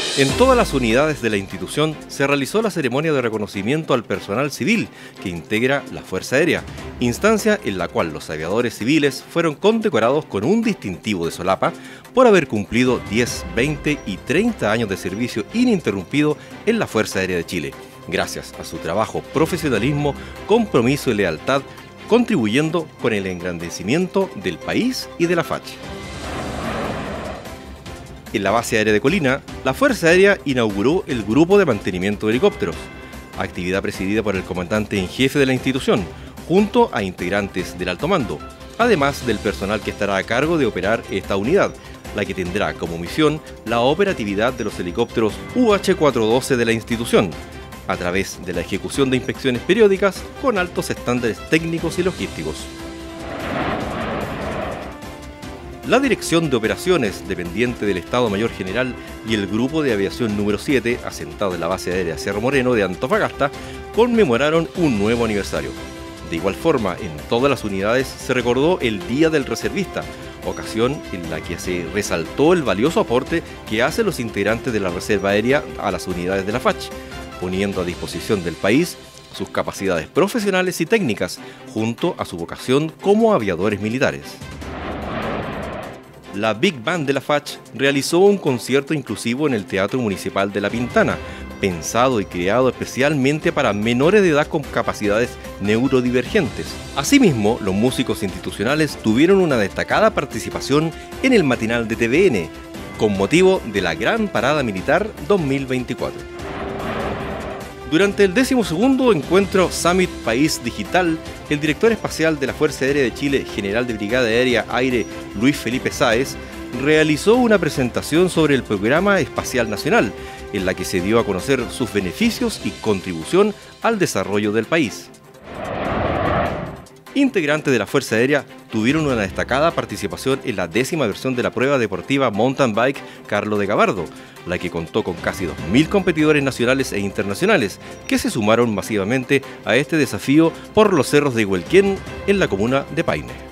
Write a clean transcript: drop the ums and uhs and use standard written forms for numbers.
En todas las unidades de la institución se realizó la ceremonia de reconocimiento al personal civil que integra la Fuerza Aérea, instancia en la cual los aviadores civiles fueron condecorados con un distintivo de solapa por haber cumplido 10, 20 y 30 años de servicio ininterrumpido en la Fuerza Aérea de Chile, gracias a su trabajo, profesionalismo, compromiso y lealtad, contribuyendo con el engrandecimiento del país y de la FACH. En la base aérea de Colina, la Fuerza Aérea inauguró el Grupo de Mantenimiento de Helicópteros, actividad presidida por el comandante en jefe de la institución, junto a integrantes del alto mando, además del personal que estará a cargo de operar esta unidad, la que tendrá como misión la operatividad de los helicópteros UH-412 de la institución, a través de la ejecución de inspecciones periódicas con altos estándares técnicos y logísticos. La Dirección de Operaciones, dependiente del Estado Mayor General, y el Grupo de Aviación número 7, asentado en la base aérea Cerro Moreno de Antofagasta, conmemoraron un nuevo aniversario. De igual forma, en todas las unidades se recordó el Día del Reservista, ocasión en la que se resaltó el valioso aporte que hacen los integrantes de la Reserva Aérea a las unidades de la FACH, poniendo a disposición del país sus capacidades profesionales y técnicas, junto a su vocación como aviadores militares. La Big Band de la FACH realizó un concierto inclusivo en el Teatro Municipal de La Pintana, pensado y creado especialmente para menores de edad con capacidades neurodivergentes. Asimismo, los músicos institucionales tuvieron una destacada participación en el matinal de TVN, con motivo de la Gran Parada Militar 2024. Durante el 12º encuentro Summit País Digital, el director espacial de la Fuerza Aérea de Chile, general de Brigada Aérea Aire Luis Felipe Sáez, realizó una presentación sobre el Programa Espacial Nacional, en la que se dio a conocer sus beneficios y contribución al desarrollo del país. Integrantes de la Fuerza Aérea tuvieron una destacada participación en la 10ª versión de la prueba deportiva Mountain Bike Carlos de Gabardo, la que contó con casi 2.000 competidores nacionales e internacionales que se sumaron masivamente a este desafío por los cerros de Huelquén en la comuna de Paine.